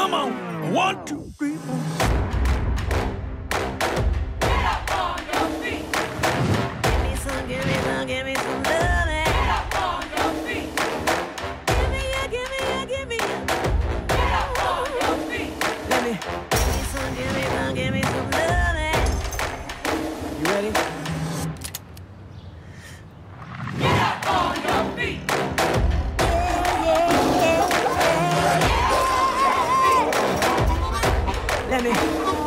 Come on, 1, 2, 3, 4. Get up on your feet. Give me some, give me some, give me some loving. Get up on your feet. Give me ya, give me ya, give me ya. Get up on your feet. Let me. Give me some, give me some, give me some loving. You ready? Get up on your feet. Let me.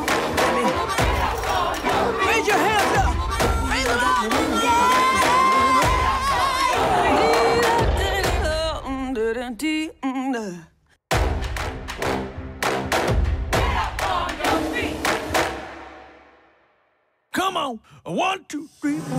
Raise your hands up. Raise them up. Get up on your feet. Come on, 1, 2, 3, 4.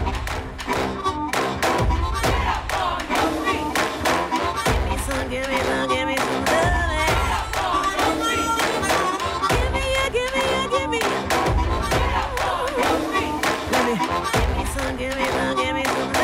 Get up on your feet. Give me some, give me some, give me some loving. Get up on your feet. Give me ya, give me ya, give me ya. Get up on your feet. Let me. Give me some, give me some, give me some